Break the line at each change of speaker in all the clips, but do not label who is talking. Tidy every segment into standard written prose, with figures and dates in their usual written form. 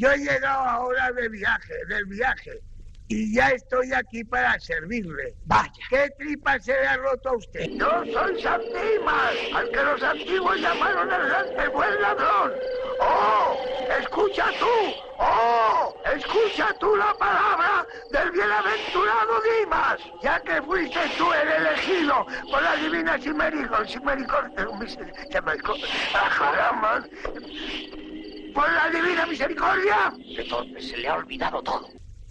Yo he llegado ahora del viaje, y ya estoy aquí para servirle.
Vaya.
¿Qué tripa se le ha roto a usted? Yo soy San Dimas, al que los antiguos llamaron el buen ladrón. ¡Oh! ¡Escucha tú! ¡Oh! ¡Escucha tú la palabra del bienaventurado Dimas! Ya que fuiste tú el elegido por la divina por la divina misericordia.
Entonces se le ha olvidado todo.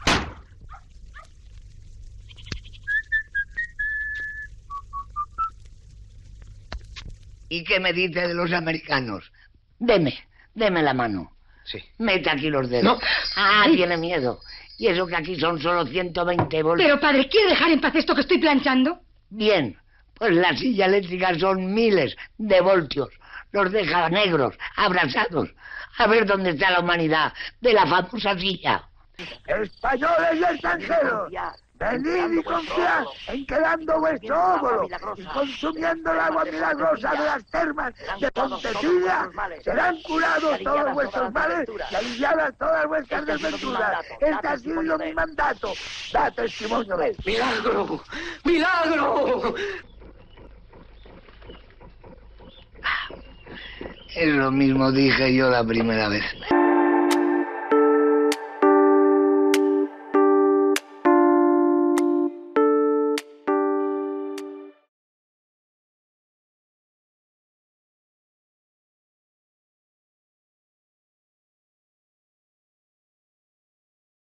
¿Y qué me dice de los americanos? Deme la mano.
Sí.
Mete aquí los dedos.
No.
Ah, tiene miedo. Y eso que aquí son solo 120 voltios.
Pero, padre, ¿quiere dejar en paz esto que estoy planchando?
Bien, pues la silla eléctrica son miles de voltios. Los deja negros, abrasados. A ver dónde está la humanidad de la famosa silla.
Españoles y extranjeros, venid y confiad en que dando vuestro óvulo y consumiendo el agua milagrosa de las termas de Pontecilla, serán curados todos vuestros males y aliviadas todas vuestras desventuras. Este ha sido mi mandato. Da testimonio de él.
¡Milagro! ¡Milagro!
Es lo mismo dije yo la primera vez.